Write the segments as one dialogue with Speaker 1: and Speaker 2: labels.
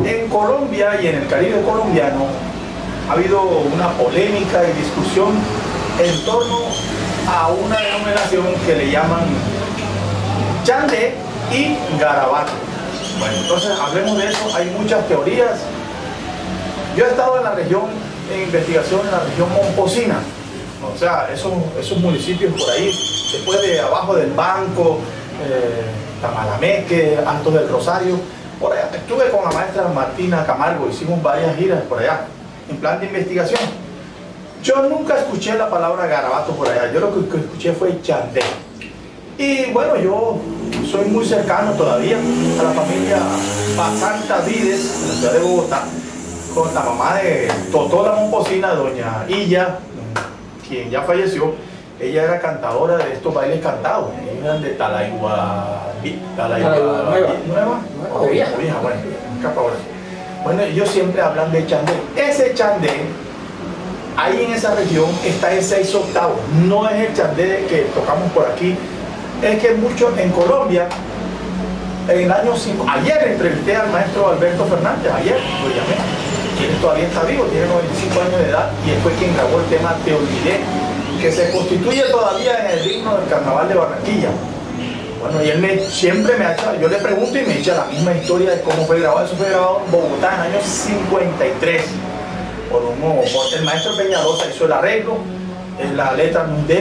Speaker 1: En Colombia y en el Caribe colombiano ha habido una polémica y discusión en torno a una denominación que le llaman chandé y garabato. Bueno, entonces hablemos de eso. Hay muchas teorías. Yo he estado en la región, en investigación en la región Momposina, o sea, esos municipios por ahí, después de abajo del Banco, Tamalameque, Alto del Rosario, por allá. Estuve con la maestra Martina Camargo, hicimos varias giras por allá, en plan de investigación. Yo nunca escuché la palabra garabato por allá, yo lo que escuché fue chandé. Y bueno, yo soy muy cercano todavía a la familia Basanta Vides, de la ciudad de Bogotá, con la mamá de Totó la Momposina, doña Illa, quien ya falleció. Ella era cantadora de estos bailes cantados. Ellos eran de Talaigua Nueva o Vieja, bueno, capa ahora. Bueno, ellos siempre hablan de chandé. Ese chandé, ahí en esa región, está en 6/8. No es el chandé que tocamos por aquí. Es que mucho en Colombia, en el año 5, ayer entrevisté al maestro Alberto Fernández, ayer lo llamé. Él todavía está vivo, tiene 95 años de edad y él fue quien grabó el tema Te Olvidé, que se constituye todavía en el himno del Carnaval de Barranquilla. Bueno, y él siempre me ha hecho, yo le pregunto y me echa la misma historia de cómo fue grabado. Eso fue grabado en Bogotá en el año 53 por el maestro Peñalosa. Hizo el arreglo, la letra Mundel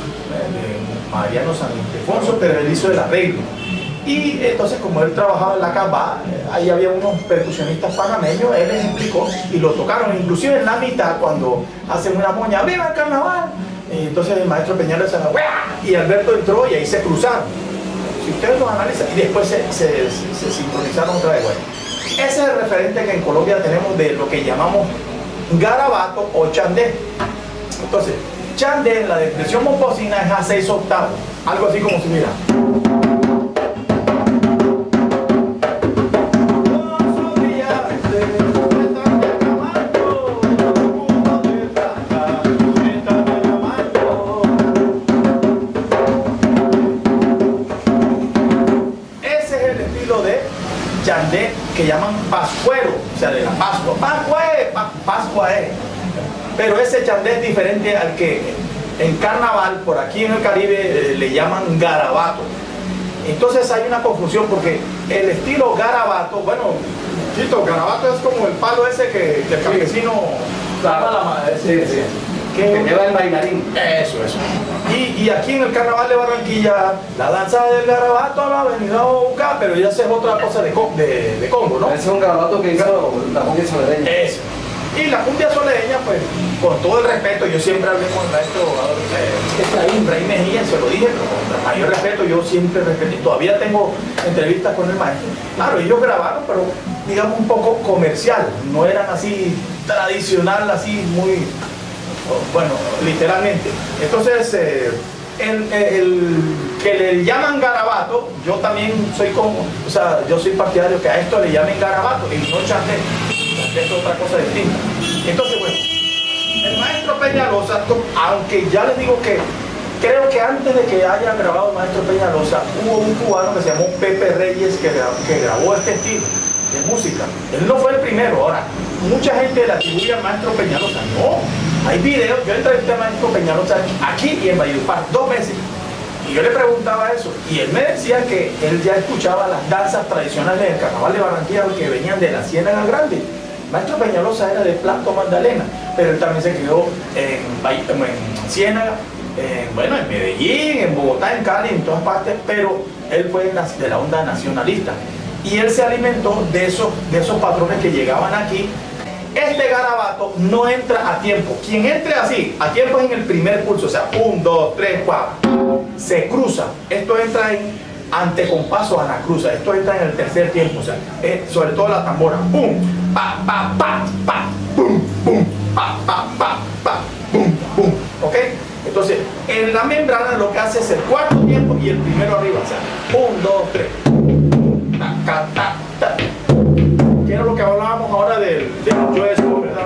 Speaker 1: de Mariano San Ildefonso, pero él hizo el arreglo. Y entonces, como él trabajaba en la Cava, ahí había unos percusionistas panameños, él les explicó y lo tocaron, inclusive en la mitad, cuando hacen una moña, ¡viva el carnaval! Y entonces el maestro Peñalosa y Alberto entró y ahí se cruzaron. Si ustedes lo analizan, y después se sincronizaron otra vez. Bueno, ese es el referente que en Colombia tenemos de lo que llamamos garabato o chandé. Entonces, chandé en la expresión momposina es a 6/8, algo así como si mira. Chandé que llaman pascuero, o sea, de la Pascua. Pascua es. Pero ese chandé es diferente al que en carnaval, por aquí en el Caribe, le llaman garabato. Entonces hay una confusión porque el estilo garabato, bueno, Chito, garabato es como el palo ese que el campesino
Speaker 2: que lleva el bailarín.
Speaker 1: Eso. Y aquí en el Carnaval de Barranquilla, la danza del garabato la ha venido a buscar, pero ya esa es otra cosa de Congo, ¿no?
Speaker 2: Ese es un garabato que hizo la cumbia soledeña.
Speaker 1: Eso. Y la cumbia soledeña, pues, con todo el respeto, yo siempre hablé con el maestro Efraín Mejía, se lo dije, pero con el mayor respeto, yo siempre respeté. Todavía tengo entrevistas con el maestro. Claro, ellos grabaron, pero digamos un poco comercial, no eran así tradicional, así muy... Bueno, literalmente. Entonces, el que le llaman garabato, yo también soy yo soy partidario que a esto le llamen garabato y no chandé. Chandé es otra cosa distinta. Entonces, bueno, el maestro Peñalosa, aunque ya les digo que creo que antes de que haya grabado el maestro Peñalosa, hubo un cubano que se llamó Pepe Reyes que grabó este estilo de música. Él no fue el primero. Ahora, mucha gente le atribuye al maestro Peñalosa. No. Hay videos, yo entrevisté al maestro Peñalosa aquí y en Valledupar 2 veces. Y yo le preguntaba eso. Y él me decía que él ya escuchaba las danzas tradicionales del Carnaval de Barranquilla que venían de la Ciénaga Grande. El maestro Peñalosa era de Planto Magdalena, pero él también se crió en Ciénaga, en Medellín, en Bogotá, en Cali, en todas partes, pero él fue de la onda nacionalista. Y él se alimentó de esos patrones que llegaban aquí. Este garabato no entra a tiempo. Quien entre así, a tiempo es en el primer pulso, o sea, 1, 2, 3, 4. Se cruza. Esto entra en antecompaso, anacruza. Esto entra en el tercer tiempo, o sea, sobre todo la tambora. Pum, pa, pa, pa, pa, pum, pum, pa, pa, pa, pa, pum, pum. ¿Ok? Entonces, en la membrana lo que hace es el cuarto tiempo y el primero arriba, o sea, 1, 2, 3. Ta, ta, ta, ta. Que era lo que hablábamos ahora del yuesco, ¿verdad?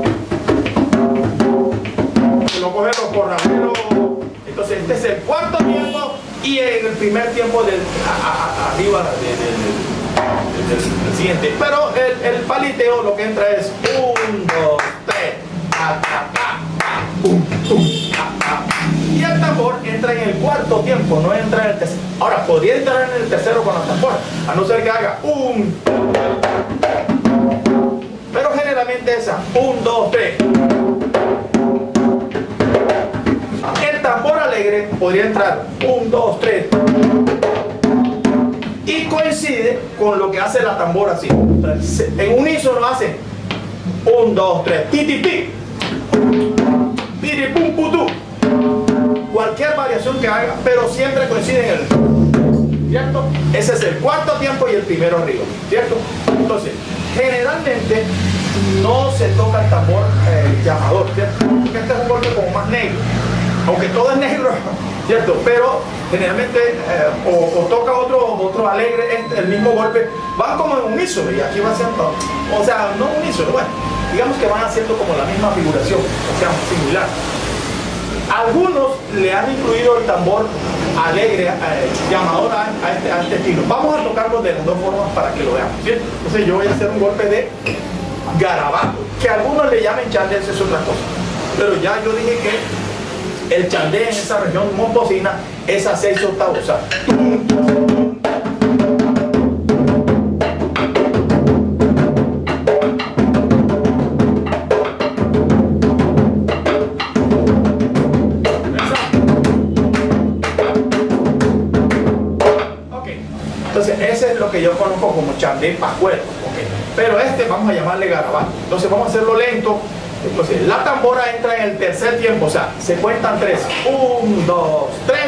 Speaker 1: Se lo cogen los corraleros. Entonces este es el cuarto tiempo y en el primer tiempo arriba del el siguiente. Pero el paliteo lo que entra es 1, 2, 3, pum, pum, y el tambor entra en el cuarto tiempo, no entra en el tercero. Ahora, podría entrar en el tercero con la tambora, a no ser que haga pero generalmente esa 1, 2, 3. El tambor alegre podría entrar 1, 2, 3 y coincide con lo que hace la tambora así. En unísono hace 1, 2, 3, ti, ti, ti, piri, pum, putú. Cualquier variación que haga, pero siempre coincide en el, ¿cierto? Ese es el cuarto tiempo y el primero arriba, ¿cierto? Entonces, generalmente no se toca el tambor llamador, ¿cierto? Porque este es un golpe como más negro, aunque todo es negro, ¿cierto? Pero generalmente o toca otro alegre, el mismo golpe, van como en unísono y aquí va haciendo, o sea, no unísono, bueno, digamos que van haciendo como la misma figuración, o sea, similar. Algunos le han incluido el tambor alegre, llamador a este estilo. Vamos a tocarlo de las dos formas para que lo veamos, ¿cierto? Entonces yo voy a hacer un golpe de garabato, que algunos le llamen chandé, eso es otra cosa. Pero ya yo dije que el chandé en esa región momposina es a 6 octavos, o sea, entonces ese es lo que yo conozco como chandé pascuero, okay. Pero vamos a llamarle garabato. Entonces vamos a hacerlo lento. Entonces la tambora entra en el tercer tiempo, o sea, se cuentan 3, 1, 2, 3.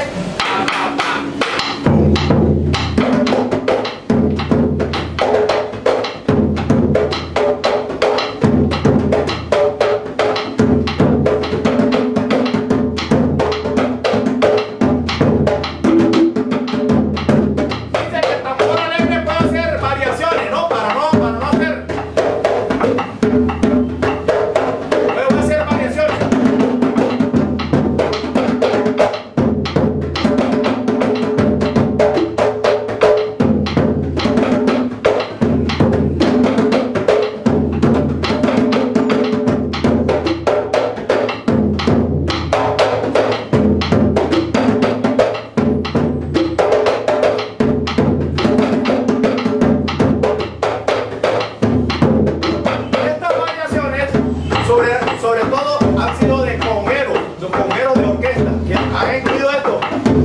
Speaker 1: Sobre todo han sido de congueros, los congueros de orquesta, que han incluido esto.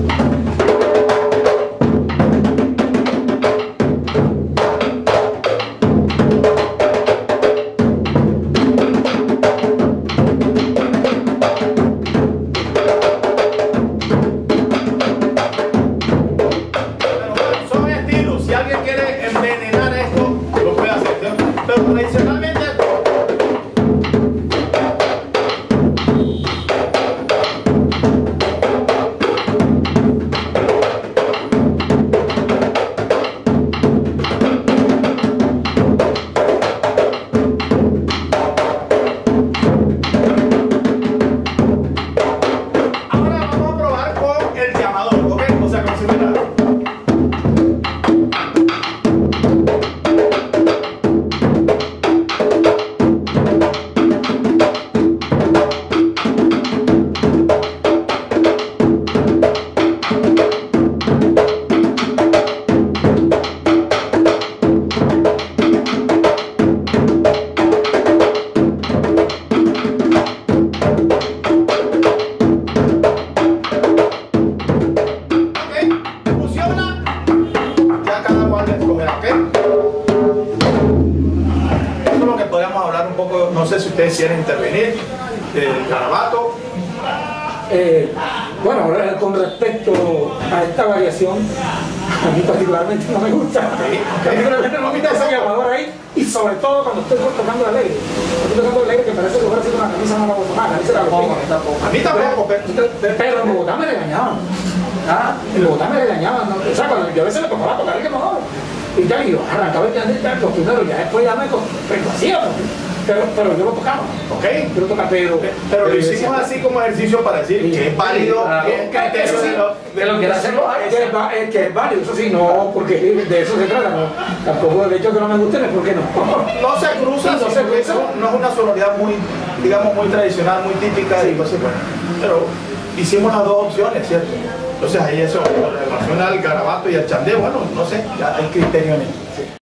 Speaker 1: Pero son estilos, si alguien quiere envenenar esto, lo puede hacer, ¿sí? Pero tradicionalmente no sé si ustedes quieren intervenir, el garabato.
Speaker 3: Bueno, con respecto a esta variación, a mí particularmente no me gusta. Particularmente no me gusta ese llamador ahí, y sobre todo cuando estoy tocando el alegre. Estoy tocando el alegre que parece que hubiera sido una camisa no la voy a tomar,
Speaker 1: a mí tampoco,
Speaker 3: pero en Bogotá me regañaban. En Bogotá me regañaban, ¿no? O sea, cuando yo a veces me tocaba tocar el llamador y tal, y yo arrancaba el candil los primeros, ya después ya me complacía. pero yo lo tocaba.
Speaker 1: ¿Ok?
Speaker 3: Yo lo tocaba,
Speaker 1: Pero lo hicimos así como ejercicio para decir que es válido,
Speaker 2: claro.
Speaker 1: que es criterio
Speaker 2: Que lo quiera hacerlo,
Speaker 3: que es válido, eso sí, no, porque de eso se trata, no. Tampoco el hecho de que no me guste, no es porque no.
Speaker 1: no se cruza,
Speaker 3: No se cruza.
Speaker 1: no es una sonoridad muy, digamos, muy tradicional, muy típica, y pues, bueno, pero hicimos las dos opciones, ¿cierto? Entonces ahí eso, en relación al garabato y al chandé, bueno, no sé, ya hay criterio en eso.